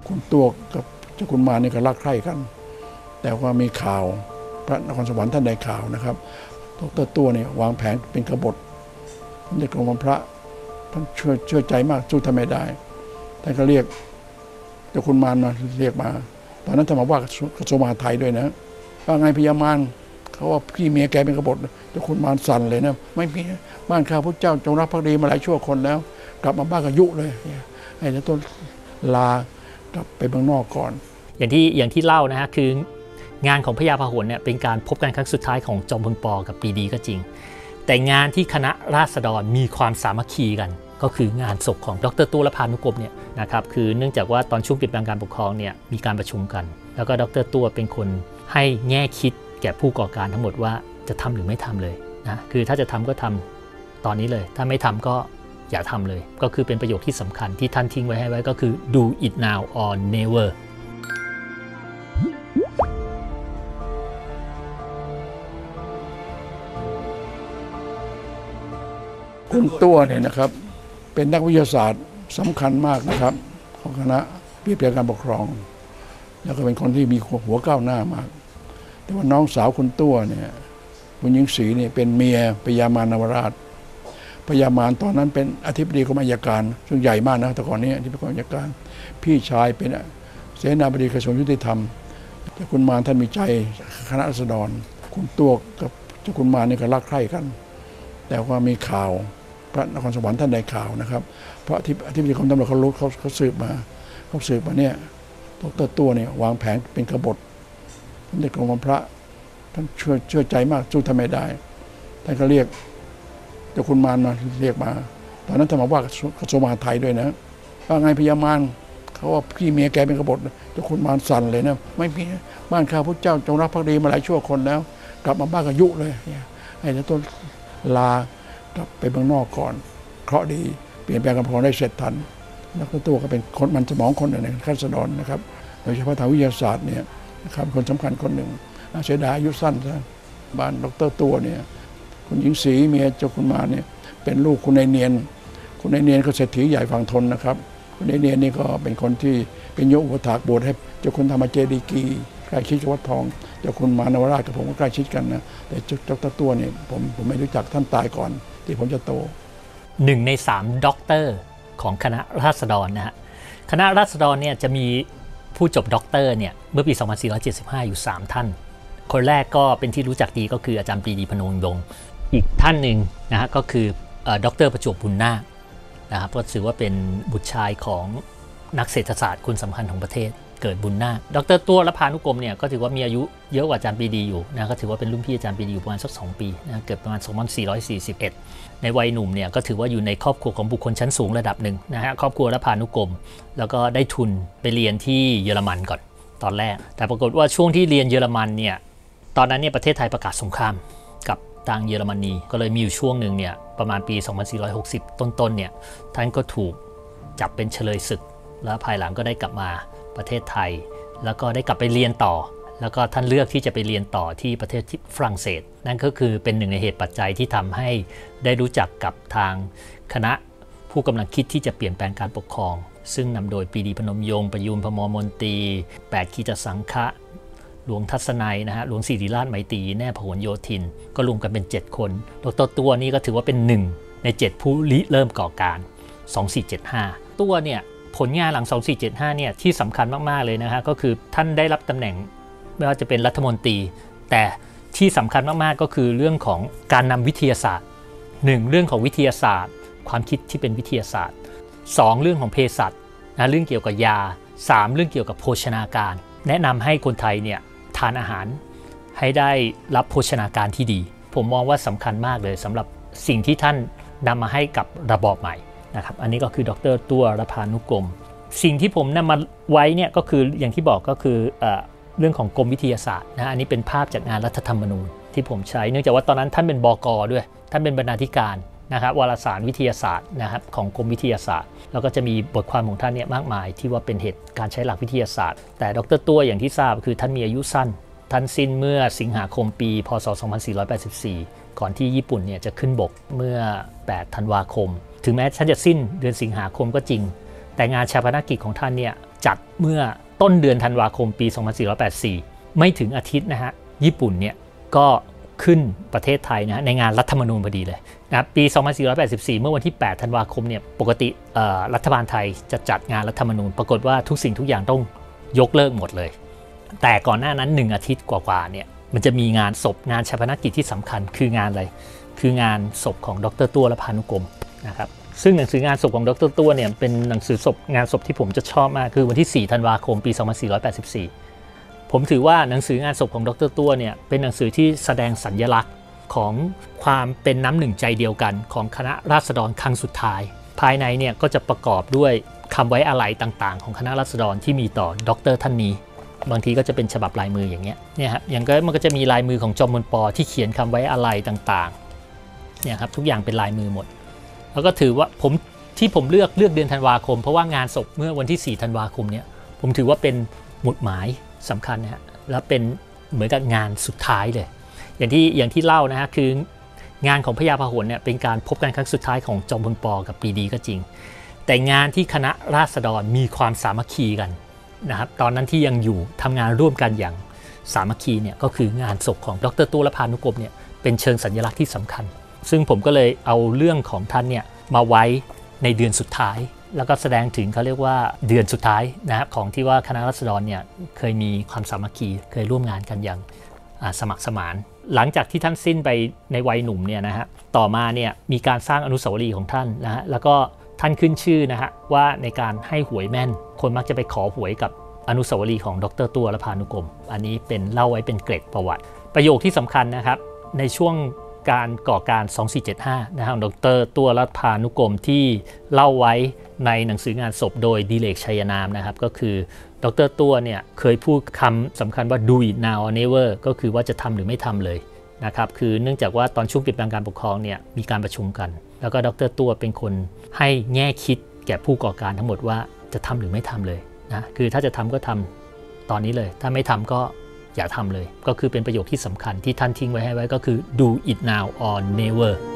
คุณตัวกับเจ้าคุณมารนี่ก็รักใคร่กันแต่ว่ามีข่าวพระนครสวรรค์ท่านได้ข่าวนะครับดร.ตัวเนี่ยวางแผนเป็นกบฏเด็กของพระท่านเชื่อใจมากสู้ท่านไม่ได้ท่านก็เรียกเจ้าคุณมารมาเรียกมาตอนนั้นท่านมาว่ากระทรวงมหาดไทยด้วยนะว่าไงพญามารเขาว่าพี่เมียแกเป็นกบฏเจ้าคุณมารสั่นเลยนะไม่มีบ้านข้าพระเจ้าจงรักภักดีมาหลายชั่วคนแล้วกลับมาบ้านก็ยุเลยให้แล้วต้นลากลับไปเมืองนอกก่อนอย่างที่เล่านะฮะคืองานของพญาพหลเนี่ยเป็นการพบกันครั้งสุดท้ายของจอมพลป.กับปรีดีก็จริงแต่งานที่คณะราษฎรมีความสามัคคีกันก็คืองานศพของดร.ตู้ และพานุกรมเนี่ยนะครับคือเนื่องจากว่าตอนช่วงเปลี่ยนแปลงการปกครองเนี่ยมีการประชุมกันแล้วก็ดร.ตู้เป็นคนให้แง่คิดแก่ผู้ก่อการทั้งหมดว่าจะทำหรือไม่ทำเลยนะคือถ้าจะทำก็ทำตอนนี้เลยถ้าไม่ทำก็อย่าทำเลยก็คือเป็นประโยคที่สำคัญที่ท่านทิ้งไว้ให้ไว้ก็คือ do it now or never คุณตัวเนี่ยนะครับเป็นนักวิทยาศาสตร์สำคัญมากนะครับของคณะเปลี่ยนแปลงการปกครองแล้วก็เป็นคนที่มีหัวก้าวหน้ามากแต่ว่าน้องสาวคุณตัวเนี่ยคุณหญิงศรีเนี่ยเป็นเมียพญามารนวราชพญามารตอนนั้นเป็นอธิบดีกรมอัยการซึ่งใหญ่มากนะแต่ก่อนนี้ที่เป็นกรมอัยการพี่ชายเป็นเสนาบดีกระทรวงยุติธรรมแต่คุณมารท่านมีใจคณะราษฎรคุณตัวกับเจ้าคุณมารนี่ก็รักใคร่กันแต่ว่ามีข่าวพระนครสวรรค์ท่านได้ข่าวนะครับเพราะอธิบดีกรมตำรวจเขารู้เขาสืบมาเนี่ยดร.ตัวเนี่ยวางแผนเป็นกบฏเด็กของพระท่านเชื่อใจมากสู้ท่านไม่ได้ท่านก็เรียกเจ้าคุณมารมาเรียกมาตอนนั้นท่านมาว่ากระทรวงมหาดไทยด้วยนะว่าไงพญามารเขาว่าพี่เมียแกเป็นกบฏเจ้าคุณมารสั่นเลยนะไม่มีบ้านข้าพระเจ้าจงรักภักดีมาหลายชั่วคนแล้วกลับมาบ้านก็ยุเลยให้แล้วต้นลากลับไปเมืองนอกก่อนเคราะห์ดีเปลี่ยนแปลงการปกครองได้เสร็จทันแล้วก็ตัวก็เป็นคนมันสมองคนหนึ่งในราษฎรนะครับโดยเฉพาะทางวิทยาศาสตร์เนี่ยนะครับคนสำคัญคนหนึ่งเสียดายอายุสั้นซะบ้านดร.ตัวเนี่ยคุณหญิงศรีเมียเจ้าคุณมารเนี่ยเป็นลูกคุณนายเนียนก็เศรษฐีใหญ่ฝั่งทนนะครับคุณนายเนียนนี่ก็เป็นคนที่เป็นโยมอุปถากบวชให้เจ้าคุณธรรมเจดีกีใกล้ชิดกับวัดทองเจ้าคุณมารนวราชกับผมก็ใกล้ชิดกันนะแต่ดร.ตัวเนี่ยผมไม่รู้จักท่านตายก่อนที่ผมจะโต 1 ใน 3ด็อกเตอร์ของคณะราษฎรนะฮะคณะราษฎรเนี่ยจะมีผู้จบด็อกเตอร์เนี่ยเมื่อปี 2475 อยู่ 3 ท่านคนแรกก็เป็นที่รู้จักดีก็คืออาจารย์ปรีดี พนมยงค์อีกท่านหนึ่งนะฮะก็คือดร.ประจวบบุญนาคนะครับก็ถือว่าเป็นบุตรชายของนักเศรษฐศาสตร์คนสำคัญของประเทศเกิดบุญนาคดร.ตัวและพานุกรมเนี่ยก็ถือว่ามีอายุเยอะกว่าอาจารย์ปรีดีอยู่นะก็ถือว่าเป็นรุ่นพี่อาจารย์ปรีดีอยู่ประมาณสัก2 ปีนะเกิดประมาณ 2441ในวัยหนุ่มเนี่ยก็ถือว่าอยู่ในครอบครัวของบุคคลชั้นสูงระดับหนึ่งนะฮะครอบครัวและพานุกรมแล้วก็ได้ทุนไปเรียนที่เยอรมันก่อนตอนแรกแต่ปรากฏว่าช่วงที่เรียนเยอรมันเนี่ยตอนนั้นเนี่ยประเทศไทยประกาศสงครามกับทางเยอรมนีก็เลยมีอยู่ช่วงหนึ่งเนี่ยประมาณปี 2460 ต้นเนี่ยท่านก็ถูกจับเป็นเฉลยศึกแล้วภายหลังก็ได้กลับมาประเทศไทยแล้วก็ได้กลับไปเรียนต่อแล้วก็ท่านเลือกที่จะไปเรียนต่อที่ประเทศฝรั่งเศสนั่นก็คือเป็นหนึ่งในเหตุปัจจัยที่ทำให้ได้รู้จักกับทางคณะผู้กำลังคิดที่จะเปลี่ยนแปลงการปกครองซึ่งนำโดยปรีดี พนมยงค์ประยูรพมรมนตรี8คีตสังฆะหลวงทัศนัยนะฮะหลวงศิริราชไมตรีแน่พหลโยธินก็รวมกันเป็น7 คนดร.ตัวนี้ก็ถือว่าเป็น1 ใน 7ผู้ริเริ่มก่อการ2475ตัวเนี่ยผลงานหลัง 2475เนี่ยที่สำคัญมากๆเลยนะฮะก็คือท่านได้รับตำแหน่งไม่ว่าจะเป็นรัฐมนตรีแต่ที่สำคัญมากๆก็คือเรื่องของการนำวิทยาศาสตร์1เรื่องของวิทยาศาสตร์ความคิดที่เป็นวิทยาศาสตร์2เรื่องของเภสัชนะเรื่องเกี่ยวกับยา3เรื่องเกี่ยวกับโภชนาการแนะนำให้คนไทยเนี่ยทานอาหารให้ได้รับโภชนาการที่ดีผมมองว่าสำคัญมากเลยสำหรับสิ่งที่ท่านนำมาให้กับระบอบใหม่นะครับอันนี้ก็คือดร.ตัวและพานุกรมสิ่งที่ผมนำมาไว้เนี่ยก็คืออย่างที่บอกก็คือเรื่องของกรมวิทยาศาสตร์นะอันนี้เป็นภาพจากงานรัฐธรรมนูญที่ผมใช้เนื่องจากว่าตอนนั้นท่านเป็นบก.ด้วยท่านเป็นบรรณาธิการนะครับวารสารวิทยาศาสตร์นะครับของกรมวิทยาศาสตร์แล้วก็จะมีบทความของท่านเนี่ยมากมายที่ว่าเป็นเหตุการใช้หลักวิทยาศาสตร์แต่ดร.ตัวอย่างที่ทราบคือท่านมีอายุสั้นท่านสิ้นเมื่อสิงหาคมปีพ.ศ. 2484ก่อนที่ญี่ปุ่นเนี่ยจะขึ้นบกเมื่อ8 ธันวาคมถึงแม้ท่านจะสิ้นเดือนสิงหาคมก็จริงแต่งานชาปนกิจของท่านเนี่ยจัดเมื่อต้นเดือนธันวาคมปี 2484 ไม่ถึงอาทิตย์นะฮะญี่ปุ่นเนี่ยก็ขึ้นประเทศไทยนะในงานรัฐธรรมนูญพอดีเลยนะปี 2484 เมื่อวันที่ 8 ธันวาคมเนี่ยปกติรัฐบาลไทยจะจัดงานรัฐธรรมนูญปรากฏว่าทุกสิ่งทุกอย่างต้องยกเลิกหมดเลยแต่ก่อนหน้านั้น1อาทิตย์กว่าๆเนี่ยมันจะมีงานศพงานชาปนกิจที่สำคัญคืองานอะไรคืองานศพของดร.ตั้วและพานุกรมนะครับซึ่งหนังสืองานศพของดร.ตั้วเนี่ยเป็นหนังสือศพงานศพที่ผมจะชอบมากคือวันที่ 4 ธันวาคมปี 2484 ผมถือว่าหนังสืองานศพของดร.ตั้วเนี่ยเป็นหนังสือที่แสดงสัญลักษณ์ของความเป็นน้ำหนึ่งใจเดียวกันของคณะราษฎรครั้งสุดท้ายภายในเนี่ยก็จะประกอบด้วยคำไว้อาลัยต่างๆของคณะราษฎรที่มีต่อดร.ท่านนี้บางทีก็จะเป็นฉบับลายมืออย่างเงี้ยเนี่ยครับอย่างก็มันก็จะมีลายมือของจอมพลป.ที่เขียนคำไว้อาลัยต่างๆเนี่ยครับทุกอย่างเป็นลายมือหมดแล้วก็ถือว่าผมเลือกเดือนธันวาคมเพราะว่างานศพเมื่อวันที่ 4 ธันวาคมเนี่ยผมถือว่าเป็นหมุดหมายสำคัญนะฮะและเป็นเหมือนกับงานสุดท้ายเลยอย่างที่เล่านะฮะคืองานของพญาพหลเนี่ยเป็นการพบกันครั้งสุดท้ายของจอมพลป.กับปรีดีก็จริงแต่งานที่คณะราษฎรมีความสามัคคีกันนะครับตอนนั้นที่ยังอยู่ทำงานร่วมกันอย่างสามัคคีเนี่ยก็คืองานศพของดร.ตั้วและพานุกรมเนี่ยเป็นเชิงสัญลักษณ์ที่สำคัญซึ่งผมก็เลยเอาเรื่องของท่านเนี่ยมาไว้ในเดือนสุดท้ายแล้วก็แสดงถึงเขาเรียกว่าเดือนสุดท้ายนะครับของที่ว่าคณะราษฎรเนี่ยเคยมีความสามัคคีเคยร่วมงานกันอย่างสมัครสมานหลังจากที่ท่านสิ้นไปในวัยหนุ่มเนี่ยนะฮะต่อมาเนี่ยมีการสร้างอนุสาวรีย์ของท่านนะฮะแล้วก็ท่านขึ้นชื่อนะฮะว่าในการให้หวยแม่นคนมักจะไปขอหวยกับอนุสาวรีย์ของดร.ตั้วและพานุกรมอันนี้เป็นเล่าไว้เป็นเกร็ดประวัติประโยคที่สำคัญนะครับในช่วงการก่อการ 2475 นะครับดร.ตั้วและพานุกรมที่เล่าไว้ในหนังสืองานศพโดยดิเลกชัยนามนะครับก็คือดร.ตั้วเนี่ยเคยพูดคำสำคัญว่า do it now or never ก็คือว่าจะทำหรือไม่ทำเลยนะครับคือเนื่องจากว่าตอนช่วงเปลี่ยนแปลงการปกครองเนี่ยมีการประชุมกันแล้วก็ดร.ตั้วเป็นคนให้แง่คิดแก่ผู้ก่อการทั้งหมดว่าจะทำหรือไม่ทำเลยนะคือถ้าจะทำก็ทำตอนนี้เลยถ้าไม่ทำก็อย่าทำเลยก็คือเป็นประโยคที่สำคัญที่ท่านทิ้งไว้ให้ไว้ก็คือ do it now or never